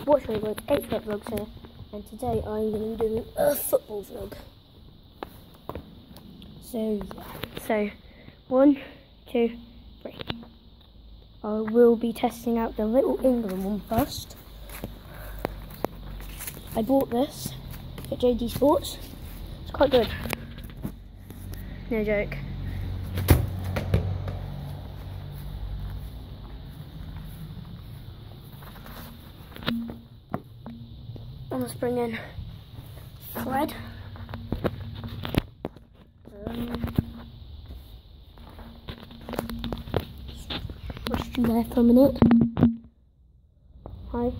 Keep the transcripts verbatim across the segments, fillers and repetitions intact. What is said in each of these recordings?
Watch my vlog, expert vlogs here, and today I'm going to be doing a football vlog. So yeah, so one, two, three. I will be testing out the Little England one first. I bought this at J D Sports. It's quite good. No joke. Let's bring in Fred. Um, Watch you there for a minute. Hi.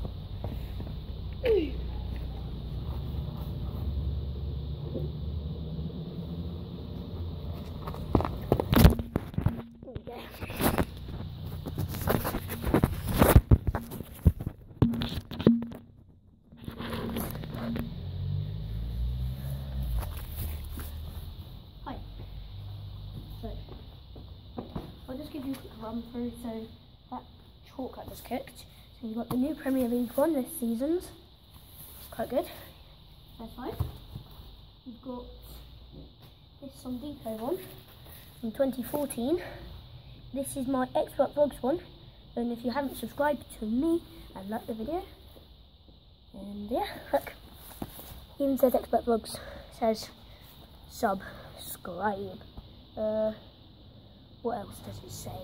I'll just give you a quick run through. So that chalk I just kicked. So you've got the new Premier League one this season's. It's quite good. That's fine. You've got this Some Depot one from twenty fourteen. This is my Expert Vlogs one. And if you haven't subscribed to me and like the video, and yeah, look, even says Expert Vlogs, says subscribe. Uh, What else does it say?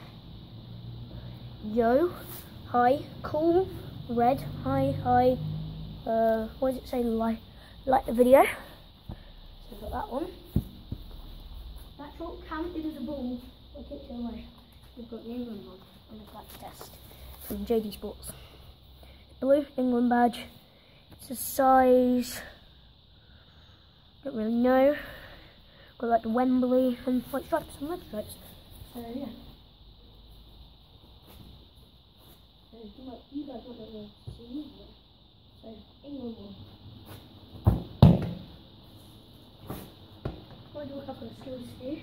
Yo, hi, cool, red, hi, hi. Uh, what does it say? Like, like the video. So we've got that one. That chalk counted as a ball. I kicked it away. We've got the England one on the black test from J D Sports. Blue England badge. It's a size. Don't really know. Got like the Wembley and white stripes and red stripes. So yeah. So you, might, you guys might not be able to see me yet. So England one. I'll do a couple of skills here.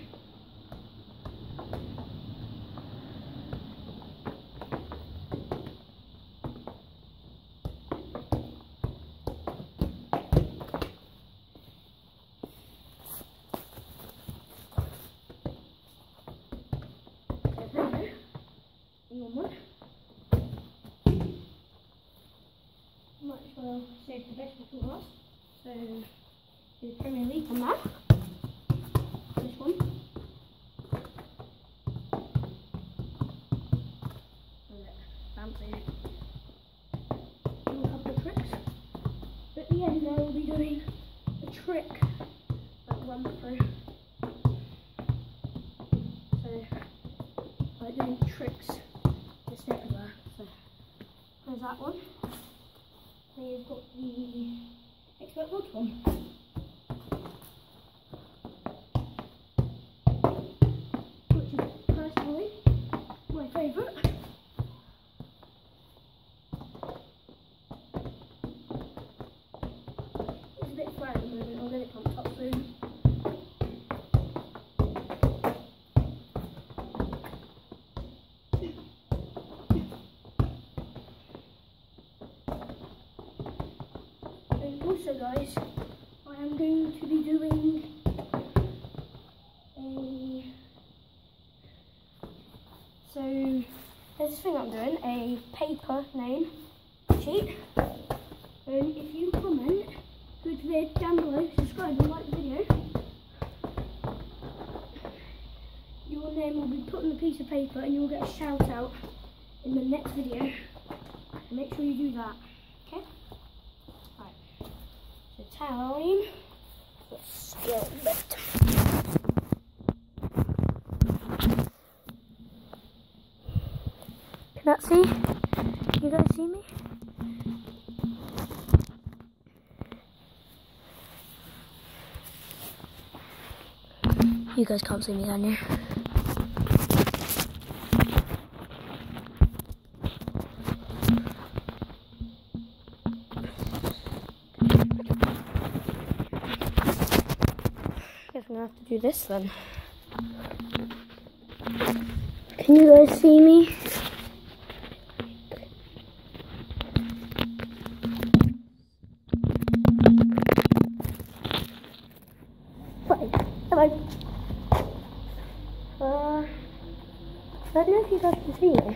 One. Might as well save the best before last. So do the Premier League one now. This one. Bouncing. Do a couple of tricks. At the end I will be doing a trick that run through. So by doing tricks. Everywhere. So there's that one. Then you've got the Expert Vlogs one. Which is personally my favourite. It's a bit flat at the moment, I'll get it pumped up soon. Also guys, I am going to be doing a, so there's this thing I'm doing, a paper name sheet, and if you comment good vid down below, subscribe and like the video, your name will be put on the piece of paper and you'll get a shout out in the next video, so make sure you do that, okay? Time for skill bit. Can that see? You guys see me? You guys can't see me, can you? I'm gonna have to do this then. Can you guys see me? can see me.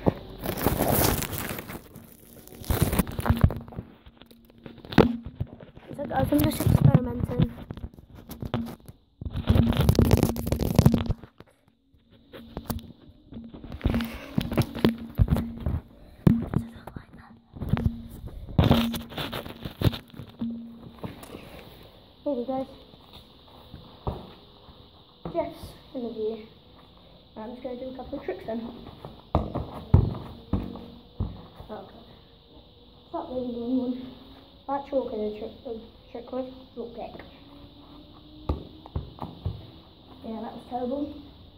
So guys, I'm just experimenting. Here we go. Jeff's in the view. I'm just going to do a couple of tricks then. Oh god. Stop really doing one. That chalk is a trick, a trick with chalk pick. Yeah, that was terrible.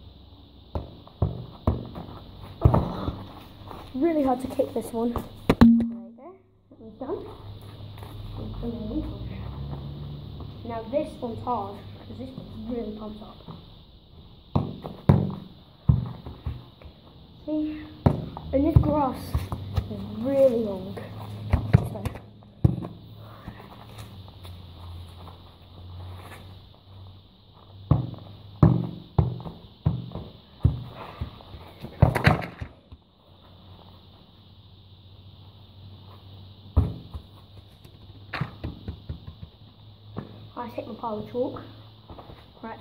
Oh, really hard to kick this one. There you go. That one's done. Now this one's hard because this one's really pumped up. See? And this grass is really long. So. I take my pile of chalk. Right.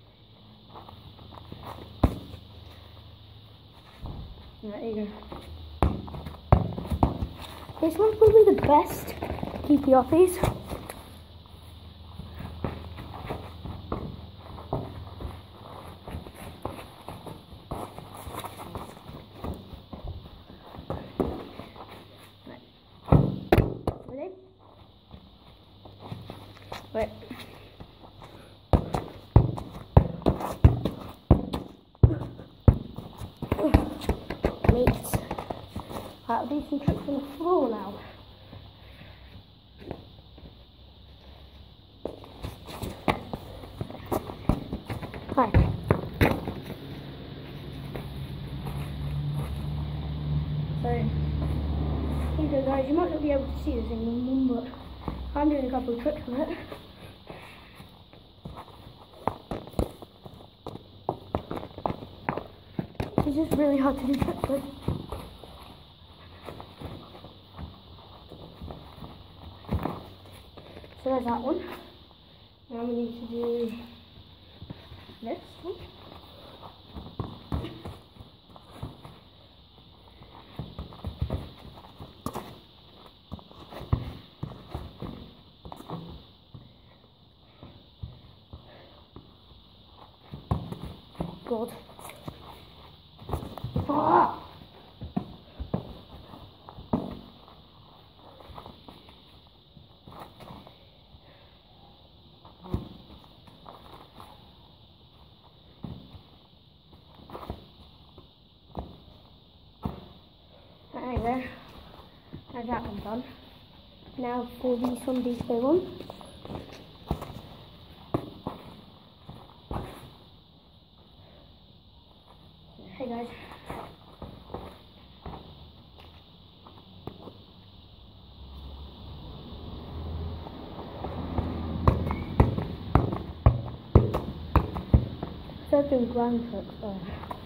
Right, there you go. This one's probably the best keepy uppies. Right. Ready? Wait. I'll do some tricks on the floor now. Hi. So, here you go guys, you might not be able to see this in one, but I'm doing a couple of tricks with it. It's just really hard to do tricks with. So there's that one. Now we need to do this one. God. Ah! There you go. There's that one done. Now for the Sunday Disco one. Hey guys. So I've done ground tricks there.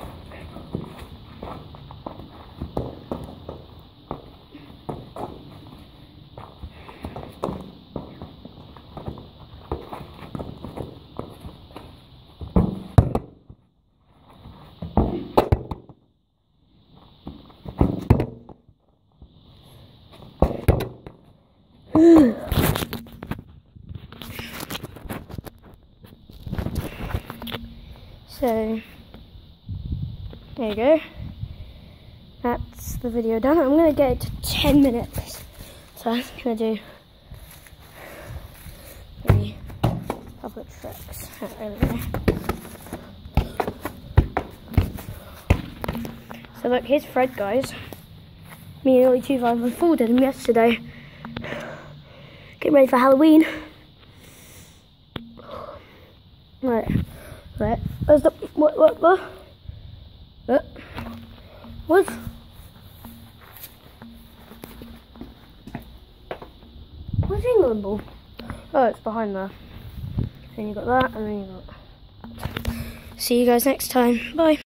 So, there you go. That's the video done. I'm going to get it to ten minutes. So I'm going to do three public tricks. There we go. So look, here's Fred, guys. Me and Ollie two five one four did him yesterday. Getting ready for Halloween. Right. Right. Where's the what what what? What? What? Where's the England ball? Oh, it's behind there. Then you got that, and then you got. See you guys next time. Bye.